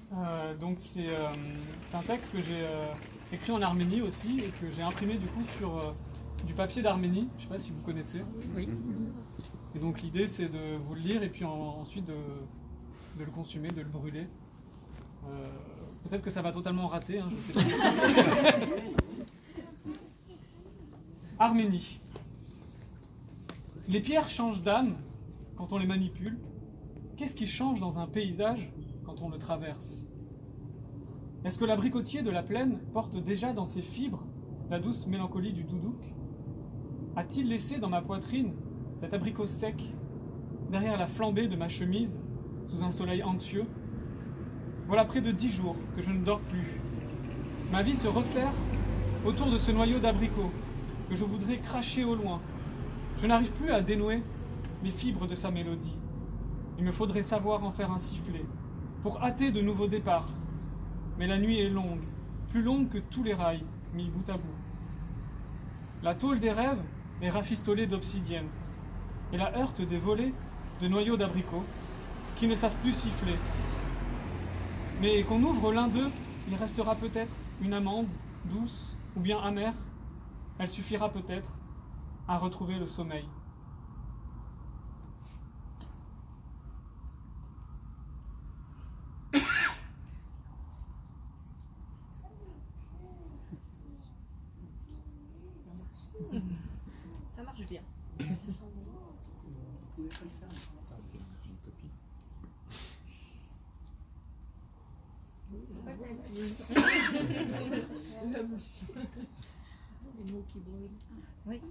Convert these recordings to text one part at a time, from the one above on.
Donc c'est un texte que j'ai écrit en Arménie aussi et que j'ai imprimé du coup sur du papier d'Arménie. Je ne sais pas si vous connaissez. Oui. Et donc l'idée c'est de vous le lire et puis ensuite de le consommer, de le brûler. Peut-être que ça va totalement rater, hein, je sais pas. Arménie. Les pierres changent d'âme quand on les manipule. Qu'est-ce qui change dans un paysage quand on le traverse? Est-ce que l'abricotier de la plaine porte déjà dans ses fibres la douce mélancolie du doudouk? A-t-il laissé dans ma poitrine cet abricot sec, derrière la flambée de ma chemise, sous un soleil anxieux? Voilà près de 10 jours que je ne dors plus. Ma vie se resserre autour de ce noyau d'abricot que je voudrais cracher au loin. Je n'arrive plus à dénouer les fibres de sa mélodie. Il me faudrait savoir en faire un sifflet pour hâter de nouveaux départs. Mais la nuit est longue, plus longue que tous les rails mis bout à bout. La tôle des rêves est rafistolée d'obsidienne et la heurte des volets de noyaux d'abricots qui ne savent plus siffler. Mais qu'on ouvre l'un d'eux, il restera peut-être une amande douce ou bien amère. Elle suffira peut-être à retrouver le sommeil. Ça marche bien. Les mots qui brûlent. Oui.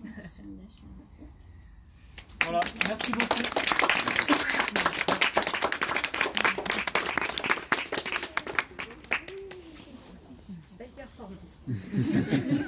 Voilà, merci beaucoup. Belle performance.